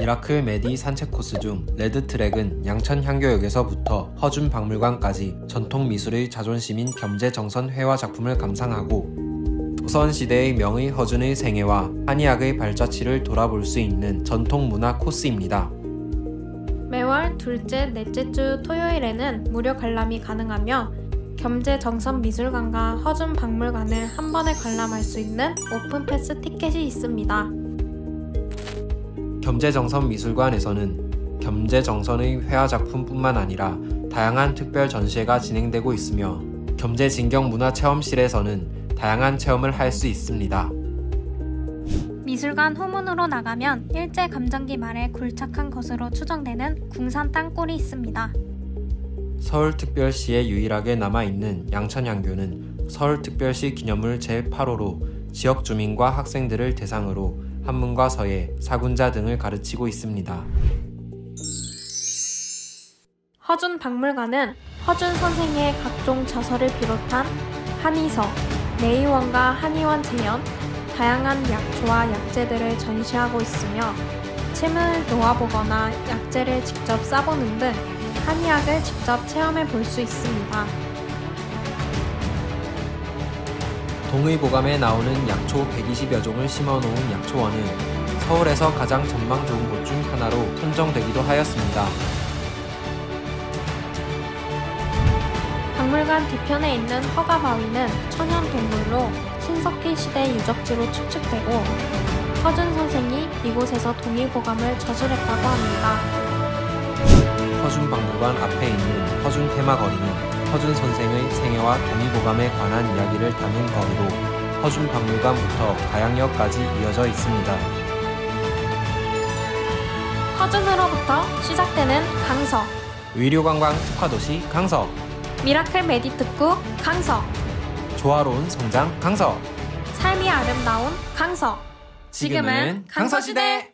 미라클 메디 산책 코스 중 레드트랙은 양천향교역에서부터 허준박물관까지 전통 미술의 자존심인 겸재정선 회화 작품을 감상하고 조선시대의 명의 허준의 생애와 한의학의 발자취를 돌아볼 수 있는 전통문화 코스입니다. 매월 둘째, 넷째 주 토요일에는 무료 관람이 가능하며 겸재정선미술관과 허준박물관을 한 번에 관람할 수 있는 오픈패스 티켓이 있습니다. 겸재정선미술관에서는 겸재정선의 회화작품뿐만 아니라 다양한 특별 전시회가 진행되고 있으며 겸재진경문화체험실에서는 다양한 체험을 할 수 있습니다. 미술관 후문으로 나가면 일제감정기 말에 굴착한 것으로 추정되는 궁산 땅굴이 있습니다. 서울특별시에 유일하게 남아있는 양천향교는 서울특별시 기념물 제8호로 지역 주민과 학생들을 대상으로 한문과 서예, 사군자 등을 가르치고 있습니다. 허준박물관은 허준 선생의 각종 저서를 비롯한 한의서, 내의원과 한의원 재현, 다양한 약초와 약재들을 전시하고 있으며 침을 놓아보거나 약재를 직접 싸보는 등 한의학을 직접 체험해 볼 수 있습니다. 동의보감에 나오는 약초 120여 종을 심어놓은 약초원은 서울에서 가장 전망 좋은 곳 중 하나로 선정되기도 하였습니다. 박물관 뒤편에 있는 허가바위는 천연동물로 신석기 시대 유적지로 추측되고 허준 선생이 이곳에서 동의보감을 저술했다고 합니다. 허준박물관 앞에 있는 허준테마거리는 허준 선생의 생애와 동의보감에 관한 이야기를 담은 거리로 허준박물관부터 가양역까지 이어져 있습니다. 허준으로부터 시작되는 강서, 의료관광 특화도시 강서, 미라클 메디 특구 강서, 조화로운 성장 강서, 삶이 아름다운 강서. 지금은 강서시대!